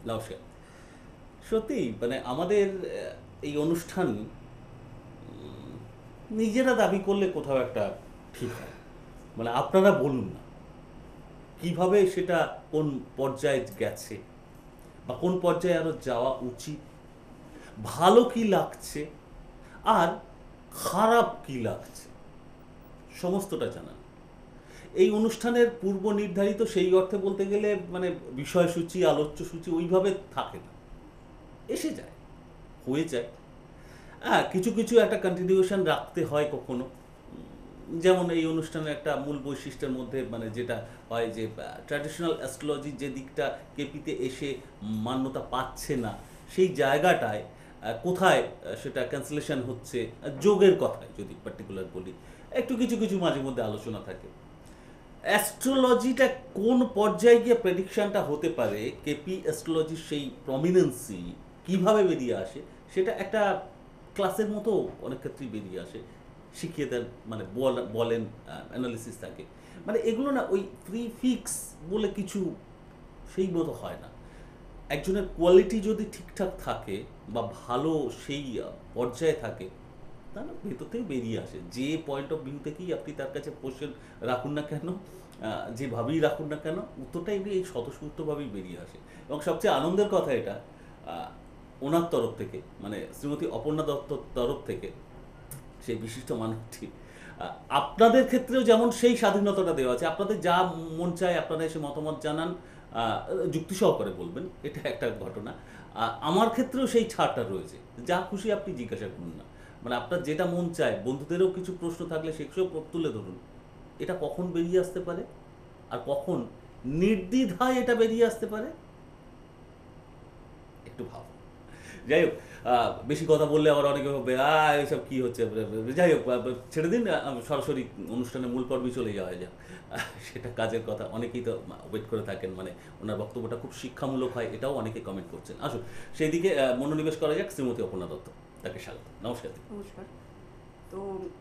নমস্কার। সত্যি মানে আমাদের এই অনুষ্ঠান নিজেরা দাবি করলে কোথাও একটা ঠিক হয়। মানে আপনারা বলুন না কিভাবে সেটা কোন পর্যায়ে গেছে বা কোন পর্যায়ে আরো যাওয়া উচিত, ভালো কি লাগছে আর খারাপ কি লাগছে সমস্তটা জানান। এই অনুষ্ঠানের পূর্ব নির্ধারিত সেই অর্থে বলতে গেলে মানে বিষয়সূচি আলোচ্যসূচি ওইভাবে থাকে না, এসে যায়, হয়ে যায়। হ্যাঁ, কিছু কিছু একটা কন্টিনিউশন রাখতে হয় কখনো। যেমন এই অনুষ্ঠানের একটা মূল বৈশিষ্ট্যের মধ্যে মানে যেটা হয় যে ট্র্যাডিশনাল অ্যাস্ট্রোলজির যে দিকটা কেপিতে এসে মান্যতা পাচ্ছে না, সেই জায়গাটায় কোথায় সেটা ক্যান্সেলেশন হচ্ছে, যোগের কথায় যদি পার্টিকুলার বলি, একটু কিছু কিছু মাঝে মধ্যে আলোচনা থাকে। অ্যাস্ট্রোলজিটা কোন পর্যায়ে গিয়ে প্রেডিকশনটা হতে পারে, কেপি অ্যাস্ট্রোলজির সেই প্রমিনেন্সি কিভাবে বেরিয়ে আসে, সেটা একটা ক্লাসের মতো অনেক ক্ষেত্রেই বেরিয়ে আসে, শিখিয়ে দেন, মানে বলেন, অ্যানালিসিস থাকে। মানে এগুলো না ওই ফিক্স বলে কিছু সেই মতো হয় না। একজনের কোয়ালিটি যদি ঠিকঠাক থাকে বা ভালো সেই পর্যায়ে থাকে, তাহলে ভেতর থেকে বেরিয়ে আসে। যে পয়েন্ট অফ ভিউ থেকেই আপনি তার কাছে কোশ্চেন রাখুন না কেন, যেভাবেই রাখুন না কেন, উত্তরটা এমনি এই স্বতঃস্ফূর্তভাবেই বেরিয়ে আসে। এবং সবচেয়ে আনন্দের কথা এটা, ওনার তরফ থেকে মানে শ্রীমতী অপর্ণা দত্তর তরফ থেকে, সেই বিশিষ্ট মানুষটি আপনাদের ক্ষেত্রেও যেমন সেই স্বাধীনতাটা দেওয়া আছে, আপনাদের যা মন চায় আপনারা এসে মতামত জানান, যুক্তি সহকারে বলবেন, এটা একটা ঘটনা। আমার ক্ষেত্রেও সেই ছাড়টা রয়েছে, যা খুশি আপনি জিজ্ঞাসা করুন না, মানে আপনার যেটা মন চায়, বন্ধুদেরও কিছু প্রশ্ন থাকলে সেগুলো তুলে ধরুন। এটা কখন বেরিয়ে আসতে পারে আর কখন নির্দ্বিধায় এটা বেরিয়ে আসতে পারে, একটু ভাব। যাই হোক, বেশি কথা বললে আবার অনেকে হবে এইসব কী হচ্ছে। যাই হোক, ছেড়ে দিন, সরাসরি অনুষ্ঠানের মূল পর্বে চলে যাওয়া যাক। সেটা কাজের কথা, অনেকেই তো ওয়েট করে থাকেন, মানে ওনার বক্তব্যটা খুব শিক্ষামূলক হয়, এটাও অনেকে কমেন্ট করছেন। আসুন সেই দিকে মনোনিবেশ করা যাক। শ্রীমতী অপর্ণা দত্ত, তাকে স্বাগত। নমস্কার। নমস্কার। তো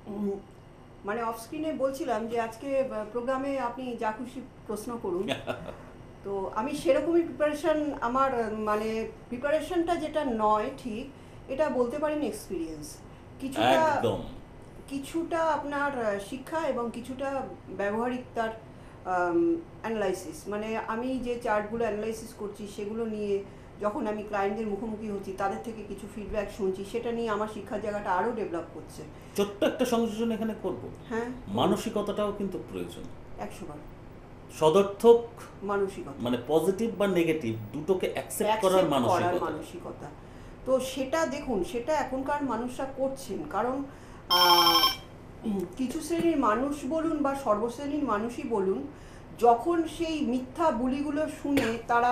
মানে অফ স্ক্রিনে বলছিলাম যে আজকে প্রোগ্রামে আপনি যা খুশি প্রশ্ন করুন। তো আমি সেরকমই প্রিপারেশন আমার মানে প্রিপারেশনটা যেটা নয় ঠিক, এটা বলতে পারেন এক্সপিরিয়েন্স। কিছুটা একদম। কিছুটা আপনার শিক্ষা এবং কিছুটা ব্যবহারিক তার অ্যানালাইসিস। মানে আমি যে চার্টগুলো অ্যানালাইসিস করছি সেগুলো নিয়ে যখন আমি ক্লায়েন্টদের মুখোমুখি হচ্ছি, তাদের থেকে কিছু ফিডব্যাক শুনছি, সেটা নিয়ে আমার শিক্ষার জায়গাটা আরও ডেভেলপ করছে। ছোট্ট একটা সংযোজন এখানে করব। হ্যাঁ, মানসিকতাটাও কিন্তু প্রয়োজন। 100 বার সদর্থক মানসিকতা, মানে পজিটিভ বা নেগেটিভ দুটোকে অ্যাকসেপ্ট করার মানসিকতা। তো সেটা দেখুন, সেটা এখনকার মানুষরা করছেন, কারণ আহ, কিছু শ্রেণীর মানুষ বলুন বা সর্বশ্রেণীর মানুষই বলুন, যখন সেই মিথ্যা বুলিগুলো শুনে তারা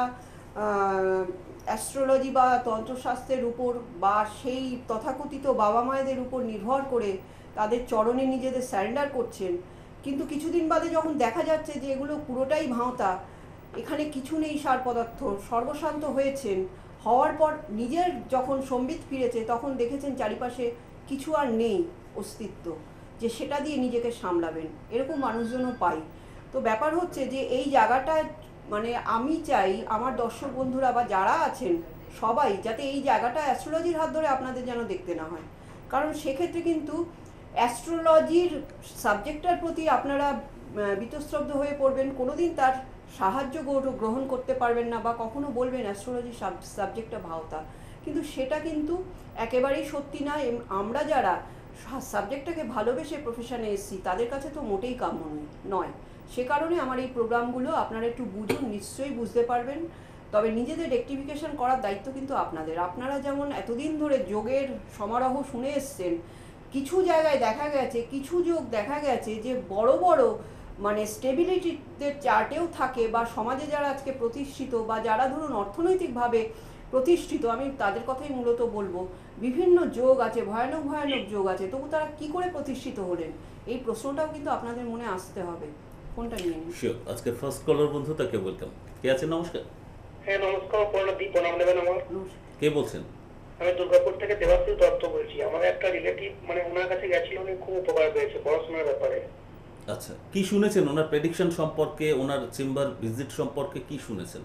অ্যাস্ট্রোলজি বা তন্ত্রশাস্ত্রের উপর বা সেই তথাকথিত বাবা মায়েদের উপর নির্ভর করে তাদের চরণে নিজেদের স্যারেন্ডার করছেন, কিন্তু কিছুদিন বাদে যখন দেখা যাচ্ছে যে এগুলো পুরোটাই ভাঁওতা, এখানে কিছু নেই সার পদার্থ, সর্বশান্ত হয়েছেন, হওয়ার পর নিজের যখন সম্বিত ফিরেছে তখন দেখেছেন চারিপাশে কিছু আর নেই অস্তিত্ব, যে সেটা দিয়ে নিজেকে সামলাবেন, এরকম মানুষজনও পাই। তো ব্যাপার হচ্ছে যে এই জায়গাটায় মানে আমি চাই আমার দর্শক বন্ধুরা বা যারা আছেন সবাই যাতে এই জায়গাটা অ্যাস্ট্রোলজির হাত ধরে আপনাদের যেন দেখতে না হয়, কারণ সেক্ষেত্রে কিন্তু অ্যাস্ট্রোলজির সাবজেক্টটার প্রতি আপনারা বীতশ্রদ্ধ হয়ে পড়বেন, কোনোদিন তার সাহায্য গ্রহণ করতে পারবেন না, বা কখনো বলবেন অ্যাস্ট্রোলজি সাবজেক্টটা ভাওতা, কিন্তু সেটা কিন্তু একেবারেই সত্যি না। আমরা যারা সাবজেক্টটাকে ভালোবেসে প্রফেশনে এসেছি তাদের কাছে তো মোটেই কাম্য নয়। সে কারণে আমার এই প্রোগ্রামগুলো আপনারা একটু বুঝুন, নিশ্চয়ই বুঝতে পারবেন। তবে নিজেদের রেকটিফিকেশন করার দায়িত্ব কিন্তু আপনাদের। আপনারা যেমন এতদিন ধরে যোগের সমারোহ শুনে এসছেন, কিছু জায়গায় দেখা গেছে, কিছু যোগ দেখা গেছে যে বড় বড় মানে স্টেবিলিটিদের চার্টেও থাকে, বা সমাজে যারা আজকে প্রতিষ্ঠিত বা যারা ধরুন অর্থনৈতিকভাবে প্রতিষ্ঠিত, আমি তাদের কথাই মূলত বলবো, বিভিন্ন যোগ আছে, ভয়ানক ভয়ানক যোগ আছে, তবু তারা কি করে প্রতিষ্ঠিত হলেন, এই প্রশ্নটাও কিন্তু আপনাদের মনে আসতে হবে। কোনটা নিয়ে নিন? শিওর। আজকে ফার্স্ট কলার বন্ধু, তাকে ওয়েলকাম। কে আছেন? নমস্কার। হ্যাঁ নমস্কার, প্রণতি প্রণাম নেবেন আমার। কে বলছেন? আমি দুর্গাপুর থেকে দেবাশিস দত্ত বলছি। আমার একটা রিলেটিভ মানে ওনার কাছে গেছিল, উনি খুব উপকার পেয়েছে পড়াশোনার ব্যাপারে। আচ্ছা, কি শুনেছেন ওনার প্রেডিকশন সম্পর্কে, ওনার চেম্বার ভিজিট সম্পর্কে কি শুনেছেন?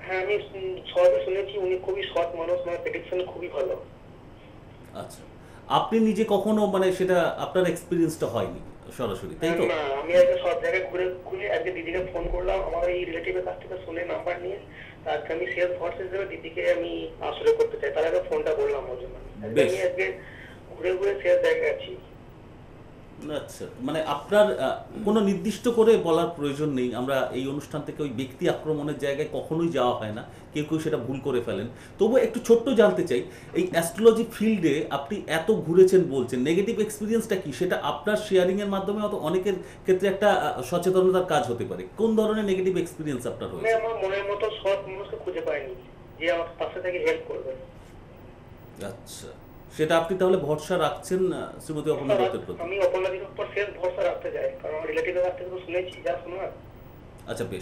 হ্যাঁ আমি সবাইকে শুনেছি উনি খুবই সৎ মানুষ, মানে প্রেডিকশন খুবই ভালো। আচ্ছা, আপনি নিজে কখনো মানে সেটা আপনার এক্সপিরিয়েন্সটা হয়নি সরাসরি, তাই তো? না, আমি আজকে সব জায়গায় ঘুরে ঘুরে আজকে দিদিকে ফোন করলাম আমার এই রিলেটিভের কাছ থেকে শুনে নাম্বার নিয়ে। আজকে আমি সেলস হোয়াটসঅ্যাপ হিসেবে দিদিকে আমি আসলে করতে চাই, তার আগে ফোনটা করলাম ওর জন্য। বেশ। আমি আজকে ঘুরে ঘুরে সেলস জায়গায় আছি। আচ্ছা, মানে আপনার কোনো নির্দিষ্ট করে বলার প্রয়োজন নেই। আমরা এই অনুষ্ঠান থেকে ওই ব্যক্তি আক্রমণের জায়গায় কখনোই যাওয়া হয় না, কেউ কেউ সেটা ভুল করে ফেলেন। তবু একটু ছোট্ট জানতে চাই, এই অ্যাস্ট্রোলজি ফিল্ডে আপনি এত ঘুরেছেন বলছেন, নেগেটিভ এক্সপিরিয়েন্সটা কি? সেটা আপনার শেয়ারিংয়ের মাধ্যমে হয়তো অনেকের ক্ষেত্রে একটা সচেতনতার কাজ হতে পারে। কোন ধরনের নেগেটিভ এক্সপিরিয়েন্স আপনার আমি হয়েছে? আমার মনের মতো সৎ মানুষকে খুঁজে পাইনি যে আমার পাশে থেকে হেল্প করবে। আচ্ছা, সেটা আপনি তাহলে ভরসা রাখছেন শ্রীমতী অপর্ণা দত্তের প্রতি? আমি অপর্ণাদির উপর শেষ ভরসা রাখতে চাই, কারণ আমার রিলেটিভের কাছ থেকে তো শুনেছি যা শোনার। আচ্ছা বেশ,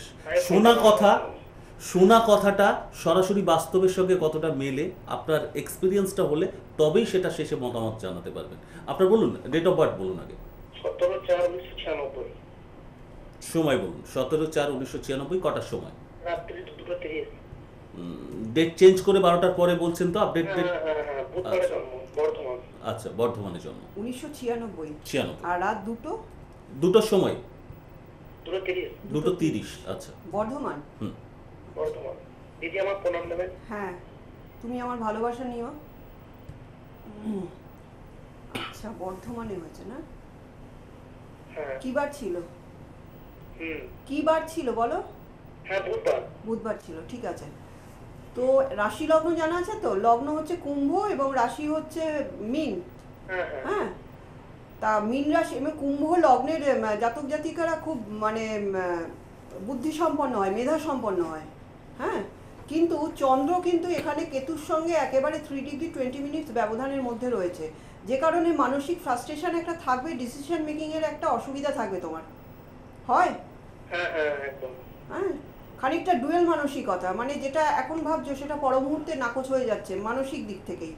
শোনা কথাটা সরাসরি বাস্তবের সঙ্গে কতটা মেলে আপনার এক্সপিরিয়েন্সটা হলে তবেই সেটা শেষে মতামত জানাতে পারবেন। আপনার বলুন, ডেট অফ বার্থ বলুন আগে। 17/4/1996, সময় বলুন। 17/4/1996, কটার সময়? রাত্রি 2:30। ডেট চেঞ্জ করে 12টার পরে বলছেন তো? Update date? হ্যাঁ, বুধবারে জন্ম, বর্ধমান। আচ্ছা, বর্ধমানে জন্ম। 1996। 96। আর রাত 2টো? দুটোর সময়? 2:30, 2:30। আচ্ছা, বর্ধমান। বর্ধমান। দিদি আমার প্রণাম নেবেন। হ্যাঁ, তুমি আমার ভালোবাসা নিও। আচ্ছা, বর্ধমানে হয়েছে না? হ্যাঁ। কি বার ছিল? হুম। কি বার ছিল বলো? হ্যাঁ, বুধবার। বুধবার ছিল, ঠিক আছে। তো রাশি লগ্ন জানা আছে তো? লগ্ন হচ্ছে কুম্ভ এবং রাশি হচ্ছে মীন। হ্যাঁ। হ্যাঁ, তা মীন রাশি এবং কুম্ভ লগ্নের জাতক জাতিকারা খুব মানে বুদ্ধিসম্পন্ন হয়, মেধা সম্পন্ন হয়। হ্যাঁ, কিন্তু চন্দ্র কিন্তু এখানে কেতুর সঙ্গে একেবারে 3°20' ব্যবধানের মধ্যে রয়েছে, যে কারণে মানসিক ফ্রাস্ট্রেশন একটা থাকবে, ডিসিশন মেকিংয়ের একটা অসুবিধা থাকবে তোমার। হয়? হ্যাঁ, একদম। হ্যাঁ, খানিকটা ডুয়েল মানসিকতা, মানে যেটা এখন ভাবছো সেটা পর মুহূর্তে নাকচ হয়ে যাচ্ছে মানসিক দিক থেকেই।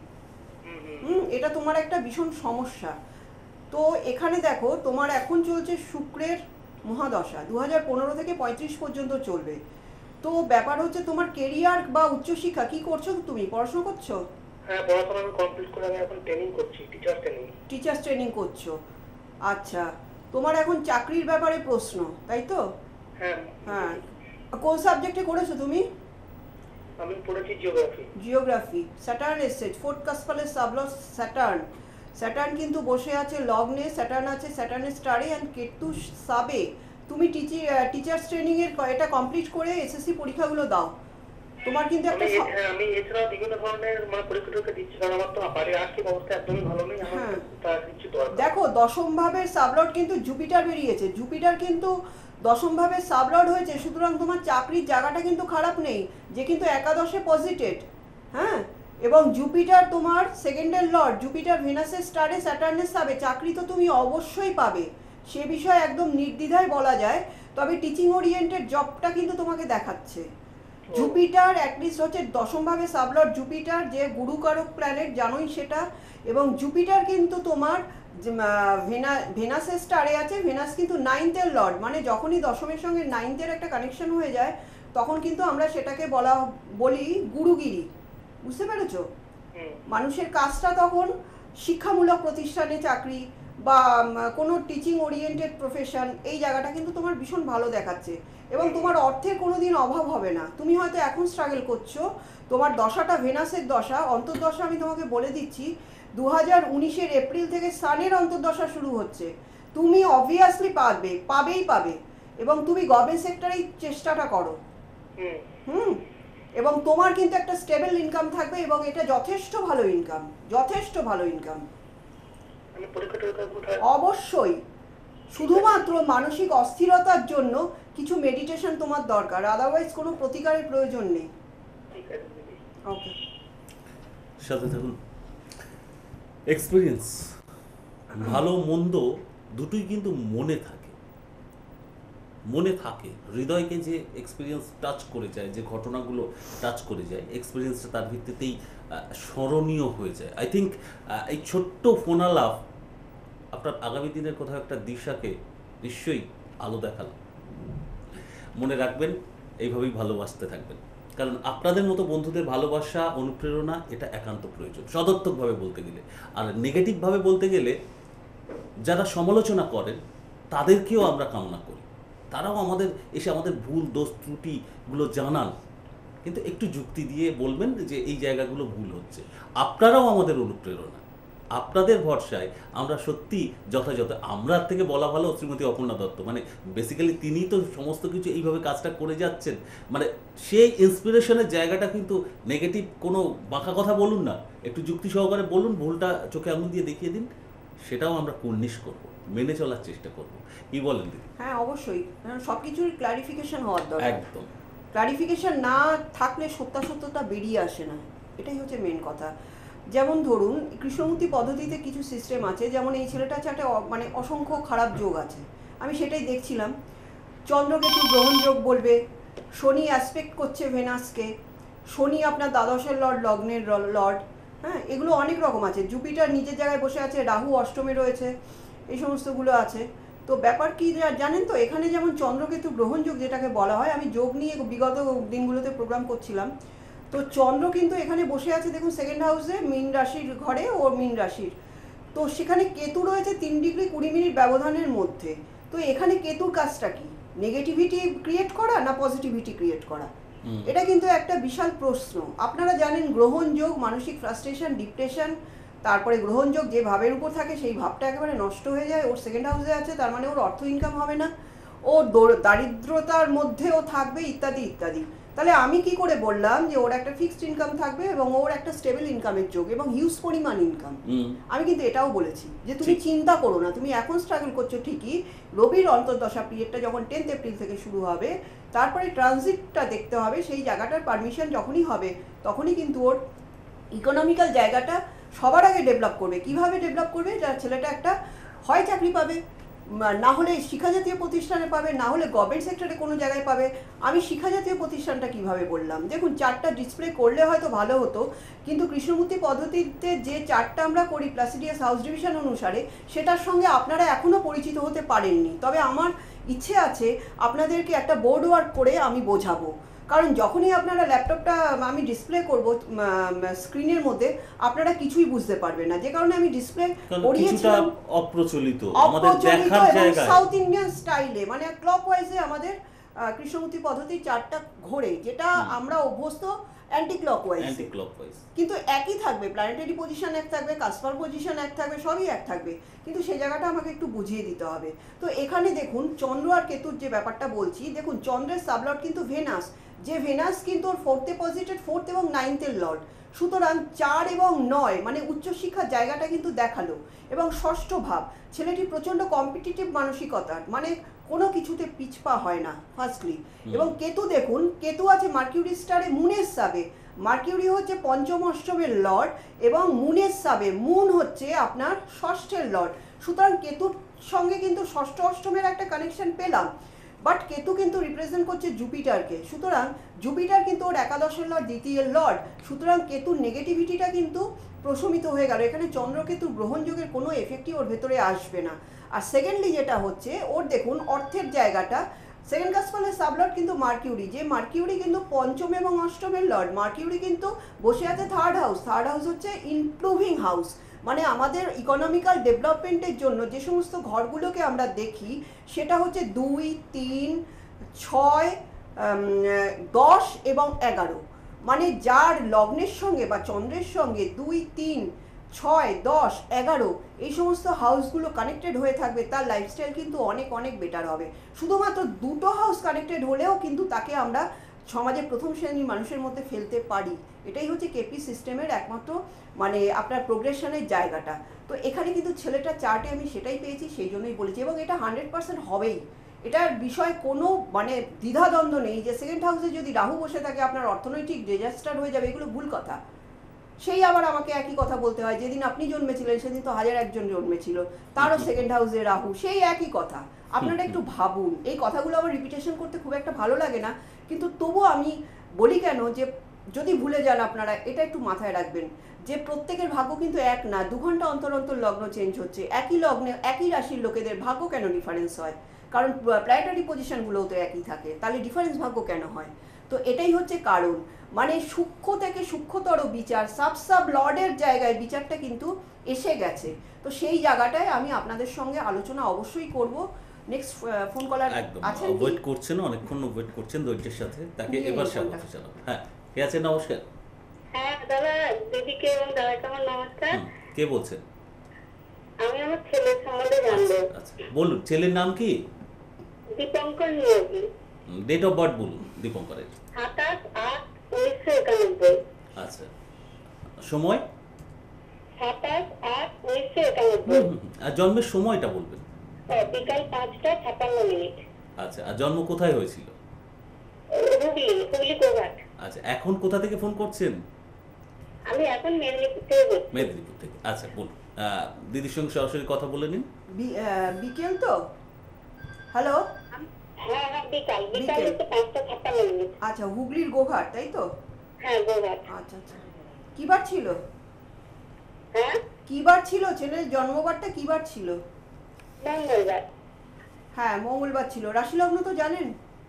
এটা তোমার একটা ভীষণ সমস্যা। তো এখানে দেখো, তোমার এখন চলছে শুক্রের মহাদশা, 2015 থেকে 35 পর্যন্ত চলবে। তো ব্যাপার হচ্ছে তোমার কেরিয়ার বা উচ্চশিক্ষা কি করছো? তুমি পড়াশোনা করছো? হ্যাঁ, পড়াশোনা আমি কমপ্লিট করে আমি এখন ট্রেনিং করছি, টিচার্স ট্রেনিং করছো। আচ্ছা, তোমার এখন চাকরির ব্যাপারে প্রশ্ন, তাই তো? হ্যাঁ, কোন সাবজেক্টে করেছো তুমি? আমি পড়েছি জিওগ্রাফি। স্যাটার্ন এসছে, 4th কাসপালের সাবলস স্যাটার্ন। স্যাটার্ন কিন্তু বসে আছে লগ্নে, স্যাটার্ন আছে স্যাটার্নের স্টারে অ্যান্ড কেতু সাবে। তুমি টিচার্স ট্রেনিং এর এটা কমপ্লিট করে এসএসসি পরীক্ষাগুলো দাও। তোমার কিন্তু একটা আমি এছাড়া বিভিন্ন ধরনের মানে পরীক্ষা দিচ্ছি, কারণ আমার তো বাড়ির আর্থিক অবস্থা একদমই ভালো নেই। আমার তার কিছু দরকার। দেখো, দশম ভাবের সাবলর্ড কিন্তু জুপিটার বেরিয়েছে, জুপিটার কিন্তু দশম ভাবের সাবলর্ড হয়েছে, সুতরাং তোমার চাকরির জায়গাটা কিন্তু খারাপ নেই, যে কিন্তু একাদশে পজিটেড। হ্যাঁ, এবং জুপিটার তোমার সেকেন্ডের লর্ড, জুপিটার ভেনাসের স্টারে স্যাটার্নের সাবে, চাকরি তো তুমি অবশ্যই পাবে, সে বিষয়ে একদম নির্দ্বিধায় বলা যায়। তবে টিচিং ওরিয়েন্টেড জবটা কিন্তু তোমাকে দেখাচ্ছে। জুপিটার অ্যাটলিস্ট হচ্ছে দশম ভাবে সাবলর্ড জুপিটার, যে গুরুকারক প্ল্যানেট, জানোই সেটা। এবং জুপিটার কিন্তু তোমার ভেনাসের স্টারে আছে, ভেনাস কিন্তু 9th-এর লর্ড, মানে যখনই দশমের সঙ্গে 9th-এর একটা কানেকশন হয়ে যায় তখন কিন্তু আমরা সেটাকে বলি গুরুগিরি। বুঝতে পেরেছো? মানুষের কাজটা তখন শিক্ষামূলক প্রতিষ্ঠানে চাকরি বা কোনো টিচিং ওরিয়েন্টেড প্রফেশন, এই জায়গাটা কিন্তু তোমার ভীষণ ভালো দেখাচ্ছে। এবং তোমার অর্থের কোনো দিন অভাব হবে না। তুমি হয়তো এখন স্ট্রাগল করছো, তোমার দশাটা ভেনাসের দশা, অন্তর্দশা আমি তোমাকে বলে দিচ্ছি, 2019-এর এপ্রিল থেকে সানের অন্তর্দশা শুরু হচ্ছে। তুমি অবভিয়াসলি পাবে, এবং তুমি গভর্নমেন্ট সেক্টরেই চেষ্টাটা করো। এবং তোমার কিন্তু একটা স্টেবল ইনকাম থাকবে, এবং এটা যথেষ্ট ভালো ইনকাম। অবশ্যই। শুধুমাত্র মানসিক অস্থিরতার জন্য কিছু মেডিটেশন তোমার দরকার, আদারওয়াইজ কোনো প্রতিকারের প্রয়োজন নেই। ওকে, সাথে থাকুন। এক্সপিরিয়েন্স, ভালো মন্দ দুটোই কিন্তু মনে থাকে, হৃদয়কে যে এক্সপিরিয়েন্স টাচ করে যায়, যে ঘটনাগুলো টাচ করে যায়, এক্সপিরিয়েন্সটা তার ভিত্তিতেই স্মরণীয় হয়ে যায়। আই থিঙ্ক এই ছোট্ট ফোনালাপ আপনার আগামী দিনের কোথাও একটা দিশাকে নিশ্চয়ই আলো দেখালো। মনে রাখবেন, এইভাবেই ভালোবাসতে থাকবেন। কারণ আপনাদের মতো বন্ধুদের ভালোবাসা, অনুপ্রেরণা এটা একান্ত প্রয়োজন, সদর্থকভাবে বলতে গেলে। আর নেগেটিভভাবে বলতে গেলে যারা সমালোচনা করেন তাদেরকেও আমরা কামনা করি, তারাও আমাদের এসে আমাদের ভুল দোষ ত্রুটিগুলো জানান, কিন্তু একটু যুক্তি দিয়ে বলবেন যে এই জায়গাগুলো ভুল হচ্ছে। আপনারাও আমাদের অনুপ্রেরণা, আপনাদের ভরসায় আমরা সত্যি যথাযথ, আমরা থেকে বলা ভালো শ্রীমতী অপর্ণা দত্ত, মানে বেসিক্যালি তিনিই তো সমস্ত কিছু এইভাবে কাজটা করে যাচ্ছেন, মানে সেই ইন্সপিরেশনের জায়গাটা কিন্তু নেগেটিভ কোনো বাঁকা কথা বলুন না, একটু যুক্তি সহকারে বলুন, ভুলটা চোখে আঙুল দিয়ে দেখিয়ে দিন, সেটাও আমরা কুর্নিশ করব, মেনে চলার চেষ্টা করব। কি বলেন দিদি? হ্যাঁ অবশ্যই, সব কিছুর ক্লারিফিকেশন হওয়ার দরকার। একদম। ক্লারিফিকেশন না থাকলে সত্যতা বেরিয়ে আসে না, এটাই হচ্ছে মেন কথা। যেমন ধরুন কৃষ্ণমূর্তি পদ্ধতিতে কিছু সিস্টেম আছে, যেমন এই ছেলেটার চাটে মানে অসংখ্য খারাপ যোগ আছে, আমি সেটাই দেখছিলাম। চন্দ্রকেতু গ্রহণ যোগ বলবে, শনি অ্যাসপেক্ট করছে ভেনাসকে, শনি আপনার দ্বাদশের লর্ড, লগ্নের লর্ড, হ্যাঁ এগুলো অনেক রকম আছে। জুপিটার নিজের জায়গায় বসে আছে, রাহু অষ্টমে রয়েছে, এই সমস্তগুলো আছে। তো ব্যাপার কি জানেন তো, এখানে যেমন চন্দ্রকেতু গ্রহণ যোগ যেটাকে বলা হয়, আমি যোগ নিয়ে বিগত দিনগুলোতে প্রোগ্রাম করছিলাম, তো চন্দ্র কিন্তু এখানে বসে আছে দেখুন সেকেন্ড হাউসে, মীন রাশির ঘরে, ও মীন রাশির, তো সেখানে কেতু রয়েছে 3 ডিগ্রি 20 মিনিট ব্যবধানের মধ্যে। তো এখানে কেতুর কাজটা কি, নেগেটিভিটি ক্রিয়েট করা না পজিটিভিটি ক্রিয়েট করা? এটা কিন্তু একটা বিশাল প্রশ্ন। আপনারা জানেন গ্রহণ যোগ মানসিক ফ্রাস্ট্রেশন, ডিপ্রেশন, তারপরে গ্রহণ যোগ যে ভাবের উপর থাকে সেই ভাবটা একেবারে নষ্ট হয়ে যায়, ওর সেকেন্ড হাউসে আছে, তার মানে ওর অর্থ ইনকাম হবে না, ও দারিদ্রতার মধ্যেও থাকবে, ইত্যাদি ইত্যাদি। তাহলে আমি কি করে বললাম যে ওর একটা ফিক্সড ইনকাম থাকবে এবং ওর একটা স্টেবল ইনকামের যোগ এবং হিউজ পরিমাণ ইনকাম? আমি কিন্তু এটাও বলেছি যে তুমি চিন্তা করো না, তুমি এখন স্ট্রাগল করছো ঠিকই, রবির অন্তর্দশা পিরিয়ডটা যখন 10 এপ্রিল থেকে শুরু হবে, তারপরে ট্রানজিটটা দেখতে হবে, সেই জায়গাটার পারমিশন যখনই হবে তখনই কিন্তু ওর ইকোনমিক্যাল জায়গাটা সবার আগে ডেভেলপ করবে। কিভাবে ডেভেলপ করবে? যার ছেলেটা একটা হয় চাকরি পাবে, না হলে শিক্ষা জাতীয় প্রতিষ্ঠানে পাবে, না হলে গভর্নমেন্ট সেক্টরে কোনো জায়গায় পাবে। আমি শিক্ষা জাতীয় প্রতিষ্ঠানটা কিভাবে বললাম, দেখুন চার্টটা ডিসপ্লে করলে হয়তো ভালো হতো, কিন্তু কৃষ্ণমূর্তি পদ্ধতিতে যে চার্টটা আমরা করি প্লাসিডিয়াস হাউস ডিভিশন অনুসারে, সেটার সঙ্গে আপনারা এখনও পরিচিত হতে পারেননি। তবে আমার ইচ্ছে আছে আপনাদেরকে একটা বোর্ড ওয়ার্ক করে আমি বোঝাবো, কারণ যখনই আপনারা ল্যাপটপটা আমি ডিসপ্লে করব স্ক্রিনের মধ্যে, আপনারা কিছুই বুঝতে পারবেন না, যে কারণে আমি ডিসপ্লে করিয়েছিলাম অপ্রচলিত আমাদের দেখার জায়গায়, সাউথ ইন্ডিয়ান স্টাইলে, মানে ক্লকওয়াইজে আমাদের কৃষ্ণমূর্তি পদ্ধতির চারটা ঘোরে, যেটা আমরা অভ্যস্ত অ্যান্টি ক্লকওয়াইজ, কিন্তু একই থাকবে, প্ল্যানেটারি পজিশন এক থাকবে, কাসপার পজিশন এক থাকবে, সবই এক থাকবে, কিন্তু সেই জায়গাটা আমাকে একটু বুঝিয়ে দিতে হবে। তো এখানে দেখুন চন্দ্র আর কেতুর যে ব্যাপারটা বলছি, দেখুন চন্দ্রের সাবলর্ড কিন্তু ভেনাস, যে ভেনাস কিন্তু ওর 4th পজিটেড, 4th এবং 9th লর্ড, সুতরাং 4 এবং 9 মানে উচ্চশিক্ষার জায়গাটা কিন্তু দেখালো। এবং ষষ্ঠ ভাব, ছেলেটি প্রচণ্ড কম্পিটিটিভ মানসিকতার, মানে কোনো কিছুতে পিছপা হয় না ফার্স্টলি। এবং কেতু দেখুন, কেতু আছে মার্কিউরি স্টারে মুনের সাবে, মার্কিউরি হচ্ছে পঞ্চম অষ্টমের লর্ড এবং মুনের সাবে, মুন হচ্ছে আপনার ষষ্ঠের লর্ড, সুতরাং কেতুর সঙ্গে কিন্তু ষষ্ঠ অষ্টমের একটা কানেকশন পেলাম। বাট কেতু কিন্তু রিপ্রেজেন্ট করছে জুপিটারকে, সুতরাং জুপিটার কিন্তু ওর একাদশের লর্ড, দ্বিতীয় লর্ড, সুতরাং কেতুর নেগেটিভিটিটা কিন্তু প্রশমিত হয়ে গেল। এখানে চন্দ্রকেতু গ্রহণযোগের কোনো এফেক্টই ওর ভেতরে আসবে না। আর সেকেন্ডলি যেটা হচ্ছে, ওর দেখুন অর্থের জায়গাটা, সেকেন্ড কাসপালের সাবলর্ড কিন্তু মার্কিউরি, যে মার্কিউরি কিন্তু পঞ্চম এবং অষ্টমের লর্ড, মার্কিউরি কিন্তু বসে আছে থার্ড হাউস, থার্ড হাউস হচ্ছে ইমপ্রুভিং হাউস, মানে আমাদের ইকোনমিক্যাল ডেভেলপমেন্টের জন্য যে সমস্ত ঘরগুলোকে আমরা দেখি, সেটা হচ্ছে 2, 3, 6, 10 এবং 11, মানে যার লগ্নের সঙ্গে বা চন্দ্রের সঙ্গে 2, 3, 6, 10, 11 এই সমস্ত হাউসগুলো কানেক্টেড হয়ে থাকবে, তার লাইফস্টাইল কিন্তু অনেক অনেক বেটার হবে। শুধুমাত্র 2টো হাউস কানেক্টেড হলেও কিন্তু তাকে আমরা সমাজে প্রথম শ্রেণীর মানুষের মধ্যে ফেলতে পারি। এটাই হচ্ছে কেপি সিস্টেমের একমাত্র মানে আপনার প্রোগ্রেশনের জায়গাটা। তো এখানে কিন্তু ছেলেটা চার্টে আমি সেটাই পেয়েছি, সেই জন্যই বলেছি, এবং এটা 100% হবেই, এটার বিষয়ে কোনো মানে দ্বিধাদ্বন্দ্ব নেই যে সেকেন্ড হাউসে যদি রাহু বসে থাকে আপনার অর্থনৈতিক ডিজাস্টার হয়ে যাবে, এগুলো ভুল কথা। সেই আবার আমাকে একই কথা বলতে হয়, যেদিন আপনি জন্মেছিলেন সেদিন তো 1001 জন জন্মেছিল, তারও সেকেন্ড হাউসে রাহু, সেই একই কথা। আপনারা একটু ভাবুন, এই কথাগুলো আমার রিপিটেশন করতে খুব একটা ভালো লাগে না, কিন্তু তবু আমি বলি কেন, যে যদি ভুলে যান আপনারা এটা একটু মাথায় রাখবেন যে প্রত্যেকের ভাগ্য কিন্তু এক না, 2 ঘন্টা অন্তর অন্তর লগ্ন চেঞ্জ হচ্ছে, একই লগ্নে একই রাশির লোকেদের ভাগ্য কেন ডিফারেন্স হয়? কারণ প্ল্যানেটারি পজিশনগুলোও তো একই থাকে, তাহলে ডিফারেন্স ভাগ্য কেন হয়? তো এটাই হচ্ছে কারণ, মানে সূক্ষ্ম থেকে সূক্ষ্মতর বিচার, সাব লর্ডের জায়গায় বিচারটা কিন্তু এসে গেছে। তো সেই জায়গাটায় আমি আপনাদের সঙ্গে আলোচনা অবশ্যই করব। নেক্সট ফোন কলার একদম আছেন কি? ওয়েট করছেন, অনেকক্ষণ ওয়েট করছেন ধৈর্যের সাথে, তাকে নিয়ে এবার নিন স্বাগত ফোনটা। জানাবো। হ্যাঁ, কে আছেন? নমস্কার। হ্যাঁ দাদা, দিদিকে এবং দাদাকে আমার নমস্কার। কে বলছেন? আমি আমার ছেলের সম্বন্ধে জানবো। আচ্ছা, বলুন, ছেলের নাম কি? Dipankar Niyogi, date of birth বলুন দীপঙ্করের। 27/8/1991। আচ্ছা, সময়? 27/8/1991। আর জন্মের সময়টা বলবেন। বিকাল 5:56। আচ্ছা, আর জন্ম কোথায় হয়েছিল? হুগলি গোঘাট। আচ্ছা, এখন কোথা থেকে ফোন করছেন? আমি এখন মেদিনীপুর থেকে বলছি। মেদিনীপুর থেকে। আচ্ছা, বলুন। দিদির সঙ্গে সরাসরি কথা বলে নিন। বিকেল তো? হ্যালো, হ্যাঁ হ্যাঁ, বিকাল বিকেল। হচ্ছে 5:56। আচ্ছা, হুগলির গোঘাট তাই তো? হ্যাঁ, গোঘাট। আচ্ছা আচ্ছা, কি বার ছিল? হ্যাঁ, কি বার ছিল? ছেলের জন্মবারটা কি বার ছিল? মঙ্গলবার। হ্যাঁ, মঙ্গলবার ছিল। রাশি লগ্ন তো জানেন?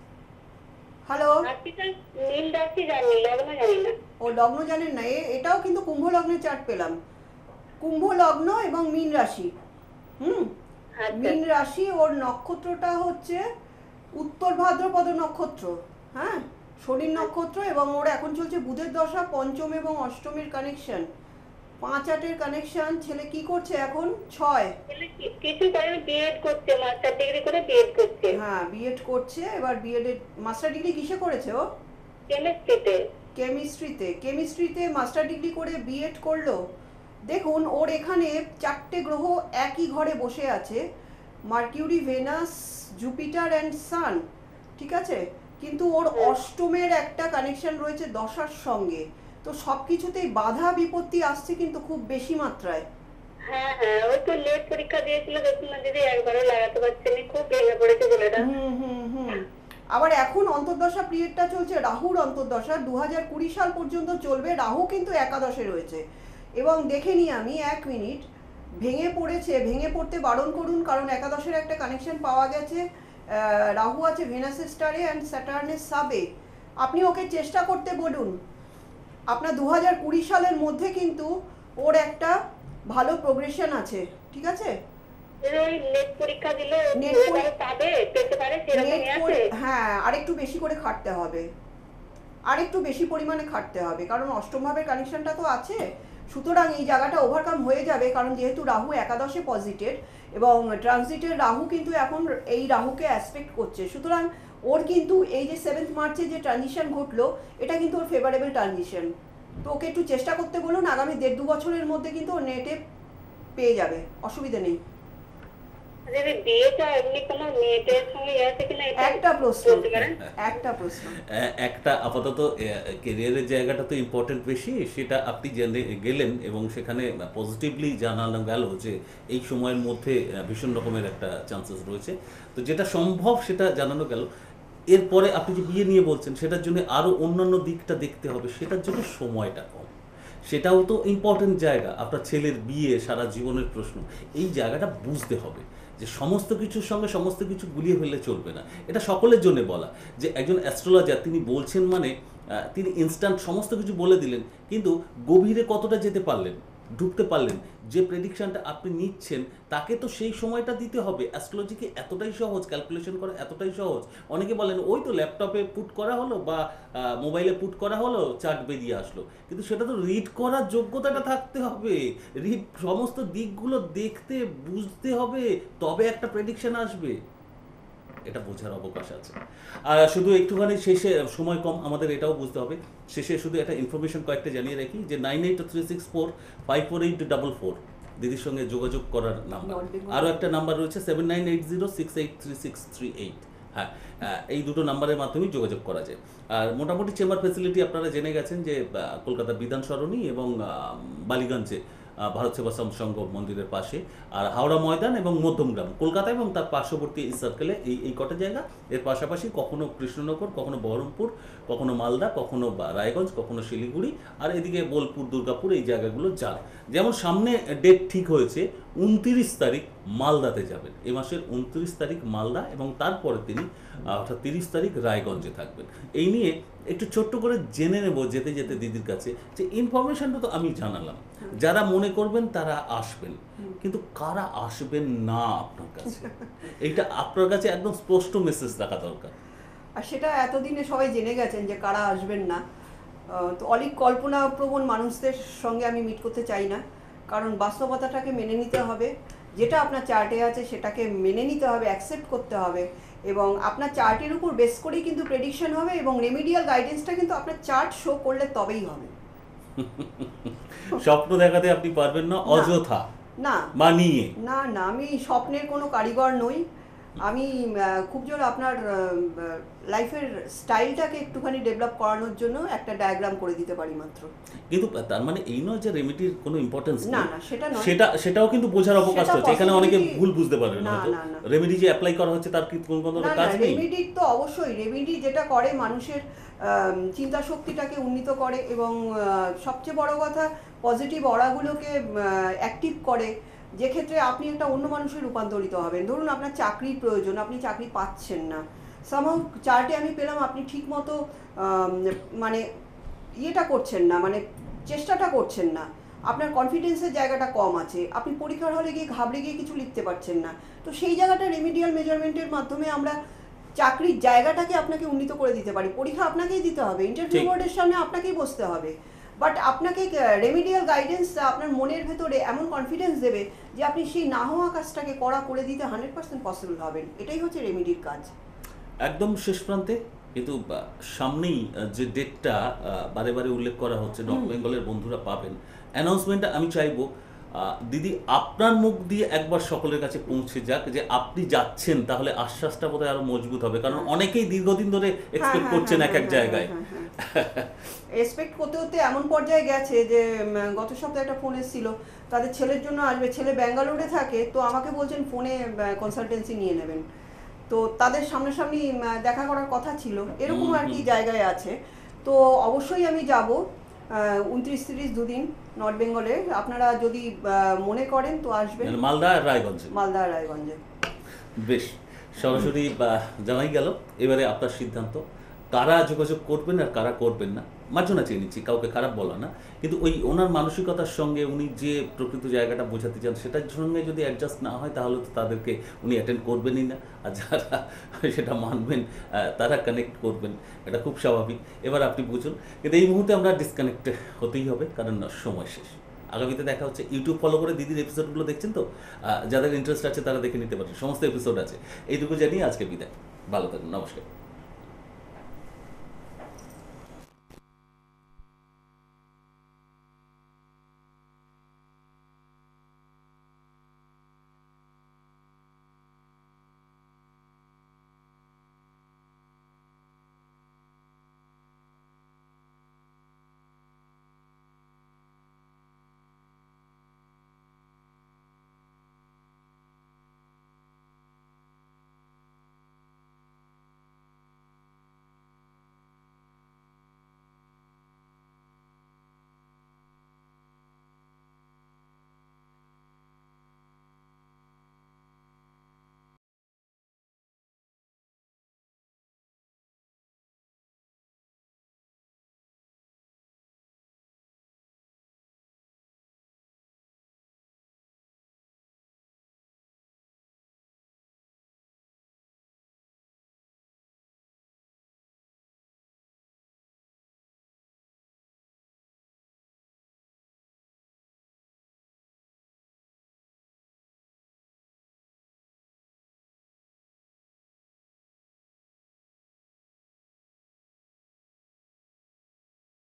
হ্যালো, রাশিটা নীল রাশি জানি, লগ্ন জানি না। ও লগ্ন জানেন না? এটাও কিন্তু কুম্ভ লগ্নের চার্ট পেলাম। কুম্ভ লগ্ন এবং মীন রাশি। আচ্ছা। মীন রাশি, ওর নক্ষত্রটা হচ্ছে উত্তর ভাদ্রপদ নক্ষত্র। হ্যাঁ, শনির নক্ষত্র, এবং ওর এখন চলছে বুধের দশা, পঞ্চম এবং অষ্টমের কানেকশন, 5-8-এর কানেকশন। ছেলে কি করছে এখন? 6। কিছু করে বিএড করছে, মাস্টার ডিগ্রি করে বিএড করছে। হ্যাঁ, বিএড করছে। এবার বিএড এর মাস্টার ডিগ্রি কিসে করেছে ও? কেমিস্ট্রিতে। কেমিস্ট্রিতে মাস্টার ডিগ্রি করে বিএড করলো। দেখুন, ওর এখানে 4টে গ্রহ একই ঘরে বসে আছে, Mercury, Venus, Jupiter and sun. ঠিক আছে, কিন্তু ওর অষ্টমের একটা কানেকশন রয়েছে দশার সঙ্গে। তো সব কিছুতেই বাধা বিপত্তি আসছে কিন্তু খুব বেশি মাত্রায়। হ্যাঁ হ্যাঁ, ওই তো লেট পরীক্ষা দিয়েছিল, দেখুন না দিদি, একবারও লাগাতে পারছেনি, খুব ভেঙে পড়েছে ছেলেটা। হুম। আবার এখন অন্তর্দশা পিরিয়ডটা চলছে, রাহুর অন্তর্দশা 2020 সাল পর্যন্ত চলবে। রাহু কিন্তু একাদশে রয়েছে, এবং দেখে নিই আমি 1 মিনিট। ভেঙে পড়তে বারণ করুন, কারণ একাদশের একটা কানেকশন পাওয়া গেছে। রাহু আছে ভেনাসের স্টারে অ্যান্ড স্যাটার্নের সাবে। আপনি ওকে চেষ্টা করতে বলুন। আপনার 2020 সালের মধ্যে কিন্তু ওর একটা ভালো প্রোগ্রেশন আছে। ঠিক আছে, ওই নেট পরীক্ষা দিলে নেট পেতে পারে সেরকমই আছে। হ্যাঁ, আরেকটু বেশি করে খাটতে হবে, আরেকটু বেশি পরিমাণে খাটতে হবে, কারণ অষ্টম ভাবের কানেকশনটা তো আছে। সুতরাং এই জায়গাটা ওভারকাম হয়ে যাবে, কারণ যেহেতু রাহু একাদশে পজিটেড এবং ট্রানজিটের রাহু কিন্তু এখন এই রাহুকে অ্যাসপেক্ট করছে। সুতরাং ওর কিন্তু এই যে 7 মার্চে যে ট্রানজিশন ঘটলো, এটা কিন্তু ওর ফেভারেবল ট্রানজিশন। তো ওকে একটু চেষ্টা করতে বলুন, আগামী 1.5-2 বছরের মধ্যে কিন্তু ও নেটে পেয়ে যাবে, অসুবিধা নেই। দিদি, বিয়েটা এমনি কোনো মেয়েদের সঙ্গে আছে কিনা একটা প্রশ্ন। একটা আপাতত কেরিয়ারের জায়গাটা তো ইম্পর্টেন্ট বেশি, সেটা আপনি জেনে গেলেন এবং সেখানে পজিটিভলি জানানো গেল যে এই সময়ের মধ্যে ভীষণ রকমের একটা চান্সেস রয়েছে। তো যেটা সম্ভব সেটা জানানো গেল। এরপরে আপনি যে বিয়ে নিয়ে বলছেন, সেটার জন্য আরও অন্যান্য দিকটা দেখতে হবে, সেটার জন্য সময়টা কম। সেটাও তো ইম্পর্টেন্ট জায়গা। আপনার ছেলের বিয়ে সারা জীবনের প্রশ্ন, এই জায়গাটা বুঝতে হবে যে সমস্ত কিছুর সঙ্গে সমস্ত কিছু গুলিয়ে ফেললে চলবে না। এটা সকলের জন্য বলা, যে একজন অ্যাস্ট্রোলজার তিনি বলছেন মানে তিনি ইনস্ট্যান্ট সমস্ত কিছু বলে দিলেন, কিন্তু গভীরে কতটা যেতে পারলেন, ঢুকতে পারলেন, যে প্রেডিকশনটা আপনি নিচ্ছেন তাকে তো সেই সময়টা দিতে হবে। অ্যাস্ট্রোলজিকে এতটাই সহজ, ক্যালকুলেশন করা এতটাই সহজ। অনেকে বলেন ওই তো ল্যাপটপে পুট করা হলো বা মোবাইলে পুট করা হলো, চার্ট বেরিয়ে আসলো, কিন্তু সেটা তো রিড করার যোগ্যতাটা থাকতে হবে। সমস্ত দিকগুলো দেখতে বুঝতে হবে, তবে একটা প্রেডিকশন আসবে। এটা বোঝার অবকাশ আছে। আর শুধু একটুখানি শেষে, সময় কম, আমাদের এটাও বুঝতে হবে, শেষে শুধু একটা ইনফরমেশন কয়েকটা জানিয়ে রাখি যে 9836454844 দিদির সঙ্গে যোগাযোগ করার নাম্বার। আরও একটা নাম্বার রয়েছে 7980683638। হ্যাঁ, এই দুটো নাম্বারের মাধ্যমেই যোগাযোগ করা যায়। আর মোটামুটি চেম্বার ফেসিলিটি আপনারা জেনে গেছেন যে কলকাতা বিধান সরণি এবং বালিগঞ্জে ভারত সেবাশ্রম সংঘ মন্দিরের পাশে, আর হাওড়া ময়দান এবং মধ্যমগ্রাম কলকাতা এবং তার পার্শ্ববর্তী এই সার্কেলে এই কটা জায়গা। এর পাশাপাশি কখনো কৃষ্ণনগর, কখনো বহরমপুর, কখনো মালদা, কখনো রায়গঞ্জ, কখনো শিলিগুড়ি, আর এদিকে বোলপুর, দুর্গাপুর, এই জায়গাগুলো যান। যেমন সামনে ডেট ঠিক হয়েছে 29 তারিখ মালদাতে যাবেন, এ মাসের 29 তারিখ মালদা, এবং তারপরে তিনি অর্থাৎ 30 তারিখ রায়গঞ্জে থাকবেন। এই নিয়ে একটু ছোট্ট করে জেনে নেব যেতে যেতে দিদির কাছে, যে ইনফরমেশনটা তো আমি জানালাম, যারা মনে করবেন তারা আসবেন, কিন্তু কারা আসবেন না আপনার কাছে, এইটা আপনার কাছে একদম স্পষ্ট মেসেজ রাখা দরকার। আর সেটা এতদিনে সবাই জেনে গেছেন যে কারা আসবেন না। তো অলিক কল্পনাপ্রবণ মানুষদের সঙ্গে আমি মিট করতে চাই না, কারণ বাস্তবতাটাকে মেনে নিতে হবে, যেটা আপনার চার্টে আছে সেটাকে মেনে নিতে হবে, অ্যাকসেপ্ট করতে হবে, এবং আপনার চার্টের উপর বেস করেই কিন্তু প্রেডিকশন হবে, এবং রেমিডিয়াল গাইডেন্সটা কিন্তু আপনার চার্ট শো করলে তবেই হবে। স্বপ্ন দেখাতে আপনি পারবেন না অযথা না মানিয়ে। না না, আমি স্বপ্নের কোনো কারিগর নই। আমি খুব জোর আপনার লাইফের স্টাইলটাকে একটুখানি ডেভেলপ করানোর জন্য একটা ডায়াগ্রাম করে দিতে পারি মাত্র। কিন্তু তার মানে এই নয় যে রেমেডির কোনো ইম্পর্টেন্স না নেই, না, সেটা নয়। সেটাও কিন্তু বোঝার অবকাশ সেটা আছে, এখানে অনেকে possibility- ভুল বুঝতে পারবেন না, হয়তো না, না। রেমেডি যে অ্যাপ্লাই করা হচ্ছে তার কি কোনো না না, কাজ নেই। রেমিডি তো অবশ্যই, রেমিডি যেটা করে মানুষের চিন্তা শক্তিটাকে উন্নীত করে, এবং সবচেয়ে বড় কথা পজিটিভ অরাগুলোকে অ্যাক্টিভ করে, যে ক্ষেত্রে আপনি একটা অন্য মানুষের রূপান্তরিত হবেন। ধরুন আপনার চাকরির প্রয়োজন, আপনি চাকরি পাচ্ছেন না, সামহাউ চার্টে আমি পেলাম আপনি ঠিক মতো মানে ইয়েটা করছেন না, মানে চেষ্টাটা করছেন না, আপনার কনফিডেন্সের জায়গাটা কম আছে, আপনি পরীক্ষার হলে গিয়ে ঘাবড়ে গিয়ে কিছু লিখতে পারছেন না, তো সেই জায়গাটা রেমিডিয়াল মেজারমেন্টের মাধ্যমে আমরা চাকরির জায়গাটাকে আপনাকে উন্নীত করে দিতে পারি। পরীক্ষা আপনাকেই দিতে হবে, ইন্টারভিউ ঠিক। বোর্ডের সামনে আপনাকেই বসতে হবে, বাট আপনাকে রেমিডিয়াল গাইডেন্স আপনার মনের ভেতরে এমন কনফিডেন্স দেবে যে আপনি সেই না হওয়া কাজটাকে করা করে দিতে 100% পসিবল হবেন। এটাই হচ্ছে রেমিডির কাজ। একদম শেষ প্রান্তে, কিন্তু সামনেই যে ডেটটা বারে বারে উল্লেখ করা হচ্ছে, নর্থ বেঙ্গলের বন্ধুরা পাবেন অ্যানাউন্সমেন্টটা, আমি চাইবো দিদি আপনার মুখ দিয়ে একবার সকলের কাছে পৌঁছে যাক যে আপনি যাচ্ছেন, তাহলে আশ্বাসটা বোধহয় আরো মজবুত হবে, কারণ অনেকেই দীর্ঘদিন ধরে এক্সপেক্ট করছেন এক এক জায়গায়। এক্সপেক্ট করতে করতে এমন পর্যায়ে গেছে যে গত সপ্তাহে একটা ফোন এসেছিল, তাদের ছেলের জন্য আসবে, ছেলে ব্যাঙ্গালোরে থাকে, তো আমাকে বলছেন ফোনে কনসালটেন্সি নিয়ে নেবেন, তো তাদের সামনাসামনি দেখা করার কথা ছিল, এরকম আর কি জায়গায় আছে। তো অবশ্যই আমি যাব 29-30 দুদিন নর্থ বেঙ্গলে। আপনারা যদি মনে করেন তো আসবেন। মালদা আর রায়গঞ্জে। মালদা আর রায়গঞ্জে। বেশ, সরাসরি জানাই গেল। এবারে আপনার সিদ্ধান্ত, কারা যোগাযোগ করবেন আর কারা করবেন না। মার্জনা চেয়ে নিচ্ছি, কাউকে খারাপ বলা না, কিন্তু ওই ওনার মানসিকতার সঙ্গে উনি যে প্রকৃত জায়গাটা বোঝাতে চান সেটার সঙ্গে যদি অ্যাডজাস্ট না হয় তাহলে তো তাদেরকে উনি অ্যাটেন্ড করবেনই না, আর যারা সেটা মানবেন তারা কানেক্ট করবেন, এটা খুব স্বাভাবিক। এবার আপনি বুঝুন, কিন্তু এই মুহূর্তে আমরা ডিসকানেক্ট হতেই হবে, কারণ সময় শেষ। আগামীতে দেখা হচ্ছে। ইউটিউব ফলো করে দিদির এপিসোডগুলো দেখছেন তো, যাদের ইন্টারেস্ট আছে তারা দেখে নিতে পারেন, সমস্ত এপিসোড আছে। এইটুকু জানিয়ে আজকে বিদায়, ভালো থাকুন, নমস্কার।